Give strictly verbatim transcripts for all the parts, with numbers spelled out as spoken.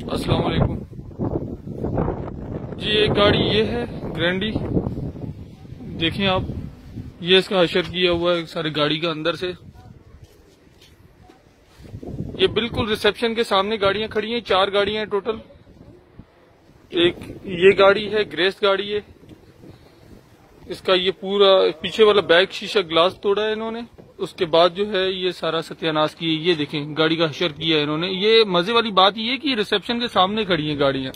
السلام علیکم جی، ایک گاڑی یہ ہے گرینڈی، دیکھیں آپ، یہ اس کا حشر کیا ہوا ہے سارے گاڑی کا اندر سے. یہ بالکل ریسپشن کے سامنے گاڑیاں کھڑی ہیں، چار گاڑیاں ہیں ٹوٹل. ایک یہ گاڑی ہے، گریس گاڑی ہے. اس کا یہ پورا پیچھے والا بیک شیشہ گلاس توڑا ہے انہوں نے. اس کے بعد جو ہے یہ سارا ستیہ ناش کی ہے. یہ دیکھیں گاڑی کا حشر کیا ہے انہوں نے. یہ مزے والی بات یہ ہے کہ ریسپشن کے سامنے کھڑی ہیں گاڑیاں.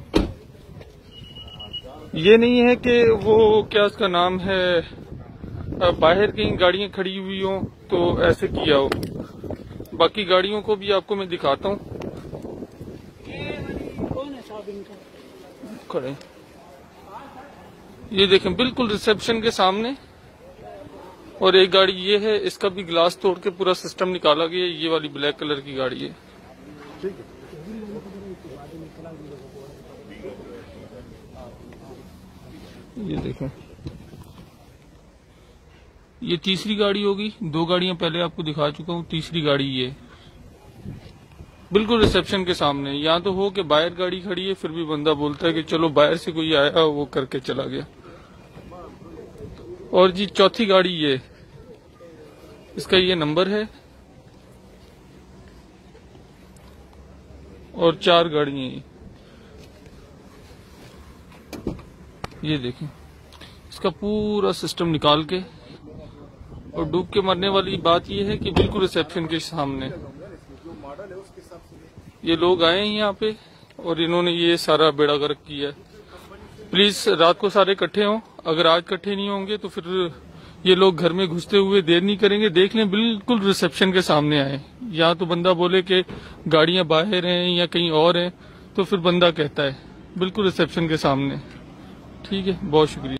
یہ نہیں ہے کہ وہ کیا اس کا نام ہے باہر کہیں گاڑیاں کھڑی ہوئی ہوں تو ایسے کیا ہو. باقی گاڑیوں کو بھی آپ کو میں دکھاتا ہوں. کھڑے یہ دیکھیں بالکل ریسپشن کے سامنے. اور ایک گاڑی یہ ہے، اس کا بھی گلاس توڑ کے پورا سسٹم نکالا گیا. یہ والی بلیک کلر کی گاڑی ہے. یہ دیکھیں، یہ تیسری گاڑی ہوگی. دو گاڑیاں پہلے آپ کو دکھا چکا ہوں، تیسری گاڑی یہ بالکل ریسپشن کے سامنے. یہاں تو ہو کہ باہر گاڑی کھڑی ہے، پھر بھی بندہ بولتا ہے کہ چلو باہر سے کوئی آیا وہ کر کے چلا گیا. اور جی چوتھی گاڑی یہ، اس کا یہ نمبر ہے. اور چار گاڑیاں ہیں. یہ دیکھیں اس کا پورا سسٹم نکال کے. اور ڈوب کے مرنے والی بات یہ ہے کہ بالکل ریسپشن کے سامنے یہ لوگ آئے ہیں یہاں پہ اور انہوں نے یہ سارا بیڑا غرق کیا ہے. پلیز رات کو سارے اکٹھے ہوں. اگر آج اکٹھے نہیں ہوں گے تو پھر یہ لوگ گھر میں گھستے ہوئے دیر نہیں کریں گے. دیکھ لیں بالکل ریسپشن کے سامنے آئے. یا تو بندہ بولے کہ گاڑیاں باہر ہیں یا کہیں اور ہیں تو پھر بندہ کہتا ہے بالکل ریسپشن کے سامنے. ٹھیک ہے، بہت شکریہ.